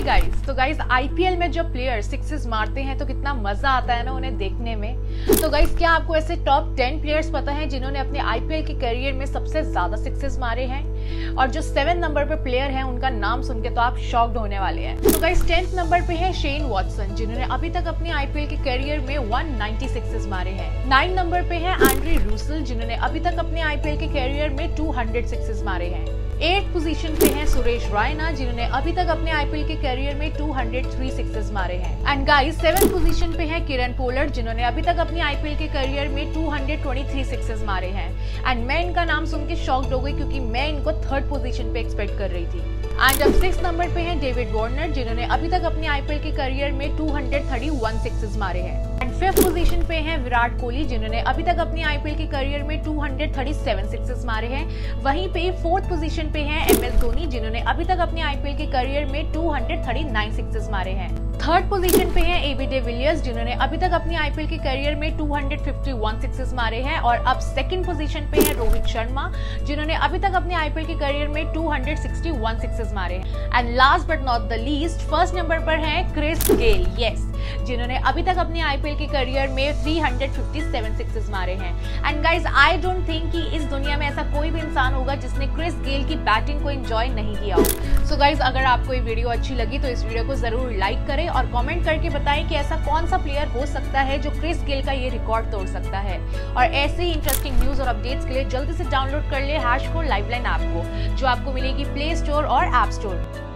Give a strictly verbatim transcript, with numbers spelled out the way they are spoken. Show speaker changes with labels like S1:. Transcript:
S1: Guys, तो guys IPL में जब प्लेयर सिक्सेस मारते हैं तो कितना मजा आता है ना उन्हें देखने में। तो गाइस क्या आपको ऐसे टॉप टेन प्लेयर्स पता है जिन्होंने अपने आईपीएल के करियर में सबसे ज्यादा सिक्सेस मारे हैं? और जो सेवन नंबर पे प्लेयर है उनका नाम सुन के तो आप शॉक्ड होने वाले हैं। तो गाइस टेंथ नंबर पे है शेन वॉटसन, जिन्होंने अभी तक अपने आईपीएल के करियर में एक सौ नब्बे सिक्सेस मारे हैं। नाइन नंबर पे है एंड्रे रूसेल, जिन्होंने अभी तक अपने आईपीएल के करियर में दो सौ सिक्सेस मारे हैं। एट पोजीशन पे है सुरेश रैना, जिन्होंने अभी तक अपने आईपीएल के करियर में दो सौ तीन सिक्सेस मारे हैं। एंड गाइस सेवन पोजीशन पे है किरण पोलार्ड, जिन्होंने अभी तक अपने आईपीएल के करियर में दो सौ तेईस सिक्सेस मारे हैं। एंड मैं इनका नाम सुन के शॉक्ड हो गई क्योंकि मैं इनको थर्ड पोजीशन पे एक्सपेक्ट कर रही थी। एंड अब सिक्स नंबर पे है डेविड वार्नर, जिन्होंने अभी तक अपने आईपीएल के करियर में दो सौ इकतीस सिक्सेस मारे हैं। एंड फिफ्थ पोजीशन पे है विराट कोहली, जिन्होंने अभी तक अपने आईपीएल के करियर में दो सौ सैंतीस सिक्सेस मारे हैं। वहीं पे फोर्थ पोजीशन पे है एम एस धोनी, जिन्होंने अभी तक अपने आईपीएल के करियर में दो सौ उनतालीस सिक्सेस मारे हैं। थर्ड पोजीशन पे है एबी डिविलियर्स, जिन्होंने अभी तक अपने आईपीएल के करियर में दो सौ इक्यावन सिक्सेस मारे हैं। और अब सेकंड पोजीशन पे है रोहित शर्मा, जिन्होंने अभी तक अपने आईपीएल के करियर में दो सौ इकसठ सिक्सेस मारे हैं। And last but not the least first number पर है क्रिस गेल, यस, जिन्होंने अभी तक अपने आईपीएल के करियर में तीन सौ सत्तावन सिक्सेस मारे हैं। And guys I don't think कि इस दुनिया में ऐसा कोई भी इंसान होगा जिसने क्रिस गेल की बैटिंग को एंजॉय नहीं किया हो। सो गाइज अगर आपको ये वीडियो अच्छी लगी तो इस वीडियो को जरूर लाइक करें और कमेंट करके बताएं कि ऐसा कौन सा प्लेयर हो सकता है जो क्रिस गेल का ये रिकॉर्ड तोड़ सकता है। और ऐसे ही इंटरेस्टिंग न्यूज और अपडेट्स के लिए जल्दी से डाउनलोड कर ले हैश को लाइवलाइन ऐप को, जो आपको मिलेगी प्ले स्टोर और ऐप स्टोर।